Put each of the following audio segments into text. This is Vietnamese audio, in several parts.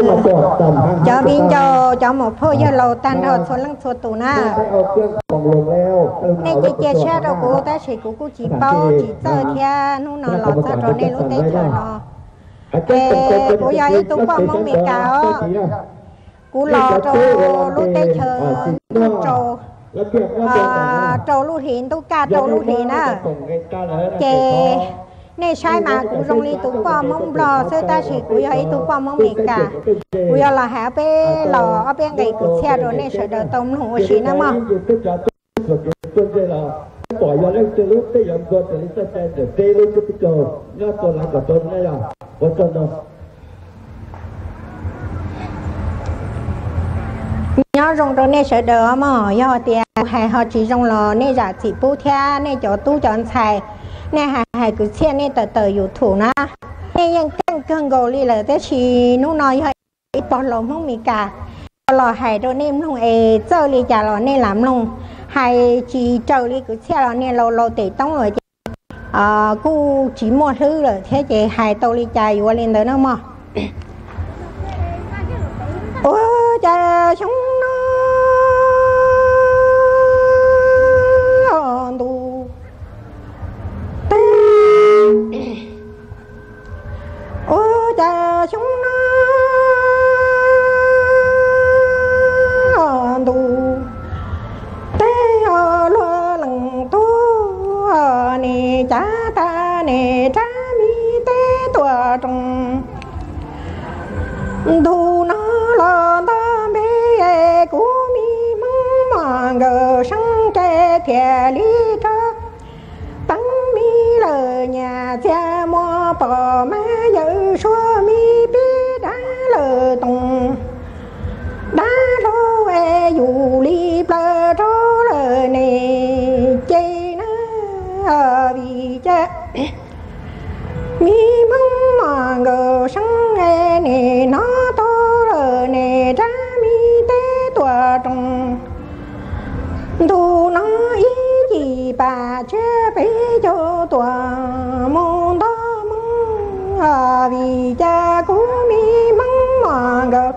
cho biên cho một phô giờ lầu tan rồi số lăng số tù na nên cái chia sẻ đó của ta chỉ của chỉ bao chỉ chơi theo nó lọt ra rồi nên lúc tết chờ nó của giờ ấy tôi qua mong mình cáo cú lò trâu lúc tết chờ trâu trâu lúc hiện tôi ca trâu lúc hiện á chè nên sai mà cũng trong ly tôi qua mong lò sơ ta chỉ của giờ ấy tôi qua mong mình cả của giờ là hạ bé lò ở bên cái cửa xe rồi nên sợ đỡ tông hồ xí nữa mà bỏ vào đây từ lúc tới giờ tôi từ lúc tới giờ tê lên cái chỗ nó tôi làm cả tôi này là có tôi đâu nhớ rong rồi nên sợ đỡ mà do tiền hay họ chỉ rong lò nên giả chỉ bố theo nên chỗ tu chọn xài nên hay cứ xe nên từ từอยู่thủ na nênยังcăng căng gồ li là thế chỉ nó nói hơi bỏ lò khôngมีcả lò hay rồi nên không chơi li chả lò nên làm luôn hay chỉ chơi li cứ xe lò nên lò tệ tông rồi cô chỉ mua thứ rồi thế chị hay tàu li chả vô lên tới nó mà ôi cha chúng nó tu ôi cha chúng nó tu tê lo lằng tu nè cha ta nè cha mi tê tua trong thu nó lo ta bê cú mi mong mà ngờ sang kê kè lý cơ tăng mi lờ nhà cha mua bò má dự xua mi bí đá lờ tùng đá lô dù li plơ trô lờ nè chê nó vì cha mi mong mà ngờ sang nè nó to lờ nè ra mi tê tua trong thu nó ý gì bà chế bé cho tua mong đó mong vì cha của mi mong mà ngờ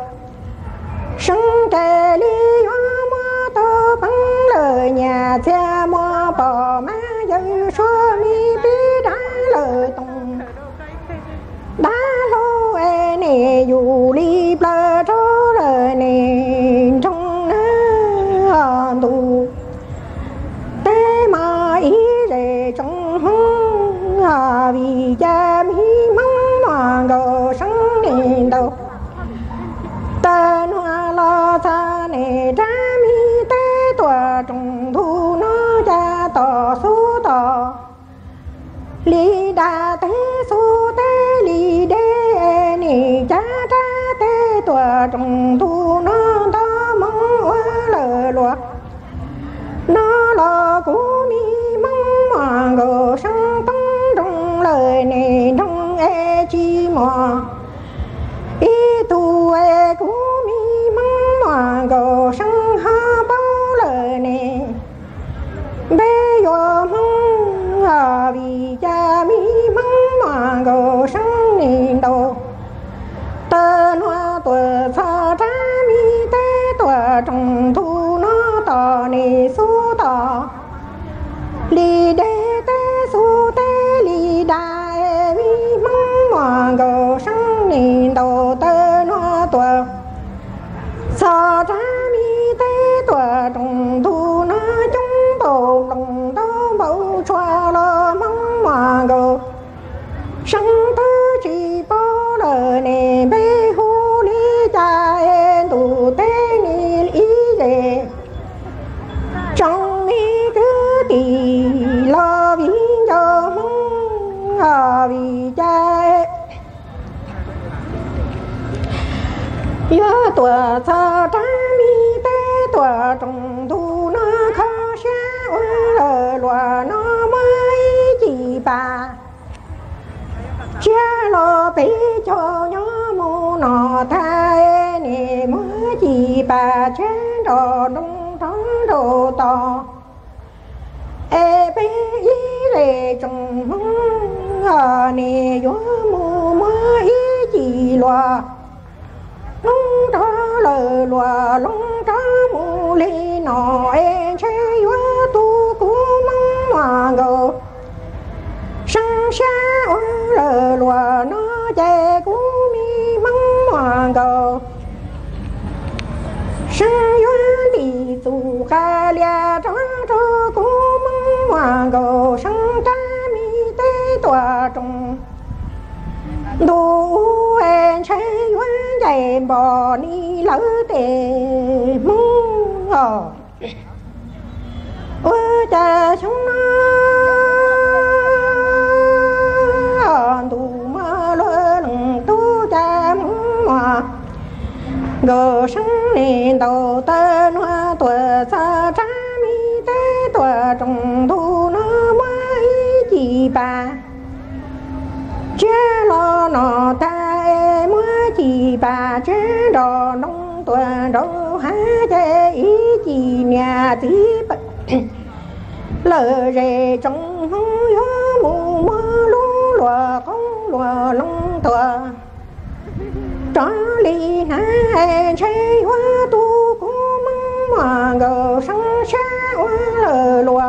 sang kề li hoa mua to bằng lời nhà cha mua bò má dư xua mi bí đá lời tùng đá lô nè dù li plơ trô lời nè trong nó tù tê mà ý rề trong hông vì cha mi mong mà ngờ sáng nền đầu tên hoa lo xa nè ra mi tê tòa trong thu nó cha tỏ số tỏ li đa tê số tê li đê nè cha cha tê tòa trong thu nó ta mong hoa lờ loạt nó là cú mi mong mà ngờ sang tăng trong lời nè trong chi mò ý tu cú mi mong mà ngờ sang ha bao lời nè bê yo mong vì cha mi mong mà ngờ sang nè đầu tên hoa tuổi pha ra mi tê tuổi trong thu nó tỏ nè số tỏ li đê tê số tê li đa mi mong mà ngờ sang nè đầu tên hoa tuổi sa ra mi tê tuổi trong thu nó chúng tổ lòng đó bầu xoa lo mong mà ngờ sang tư chỉ bao lời nè bê hu li cha tù tê ni ý dề trong mi cứ tì lo vì cho mong vì cha nhớ tuổi sa tra mi tê tuổi trong thu nó khó xa lờ loà nó mới chỉ bà cha lo bé cho nhớ mù nọ thay nè mới chỉ bà cha đồ đông trống đồ to bé ý lệ trong nè gió mù mới chỉ loa nó tró lờ lùa lông tró mù lì nọ em chơi yếu tu cú mong hòa gầu sang xa lờ lùa nó chạy cú mi mong hòa gầu sang yếu đi tu khai lia tró tró cú mong hòa gầu sang cha mi tê tòa trùng đủ em chơi yếu chạy bò ni lỡ tề mong hò ôi cha chúng nó tù mơ luôn tu cha mong hòa gờ sáng nền đầu tên hoa tuổi xa cha mi tế tuổi trồng thu nó mới chỉ bà chế lo nọ ta mới chỉ bà chế đò nông tuần đâu há chế ý chỉ nhà tí lời rề trong hú mù mơ lú lùa con lùa lông tùa tró ly ná chế hoa tu cú măng mà gờ sáng xa hoa lờ lùa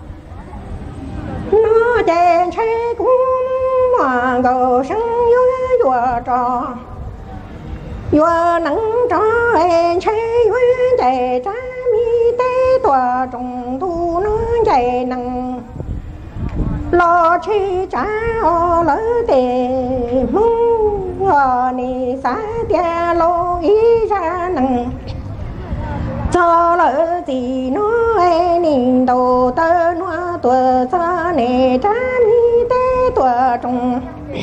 nó chèn chế cú mà gờ sáng dưới dùa trò dùa nắng trò em chế hoa chạy trái mi tế tòa trồng thu nó chạy nắng lo chi trả o lỡ tề mong hòa ni xá tia lô ý ra nắng cho lỡ gì nó em nhìn đầu tơ nó tuổi xa nè trả mi tế tòa trồng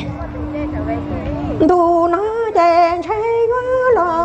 thu nó chạy chế quá lo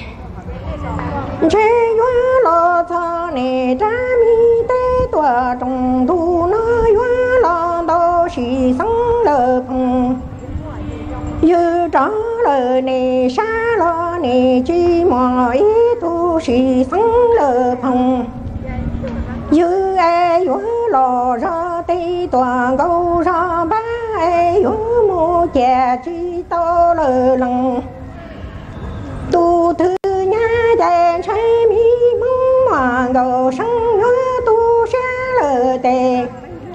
chế quá lo xa nè trả mi tế tòa trồng thu nó quá lo đâu chỉ sống lờ phồng như tró lờ nè xa lo nè chi mọi tu chỉ sống lờ phồng như ai quá lò ra tây tòa gâu ra ba ai quá mô chè chi to lờ lần tu thư nhá chạy trái mi mong mà gầu sang nhớ tu xa lờ tề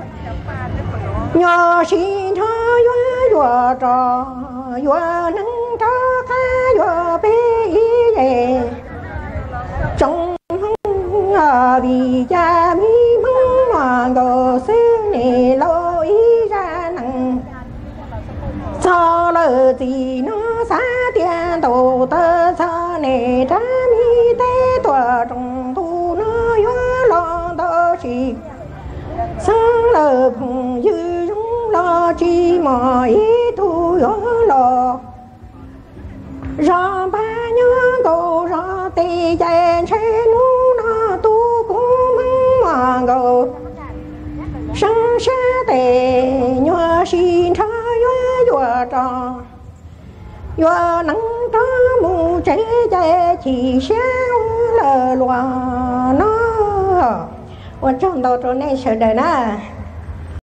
nhỏ xin cho yếu yếu trò yếu nâng cho khá yếu bê ý đề trong vì cha mi mong mà gầu sư nè lâu ý ra nặng cho lỡ gì nó xá tiền tổ tơ xa nè trả mi tế tòa trong thu nó yếu lo đó chỉ sáng lờ phùng dư rung lo chi mọi thu yếu lo ra ba nhớ cầu ra tì chạy chế nú nó tu cú mong mà gầu sáng xa tề nhòa xin cho yếu yếu trò yếu nắng trò mù chế chế chỉ xéo lờ loà nó 我挣到这那时的呢。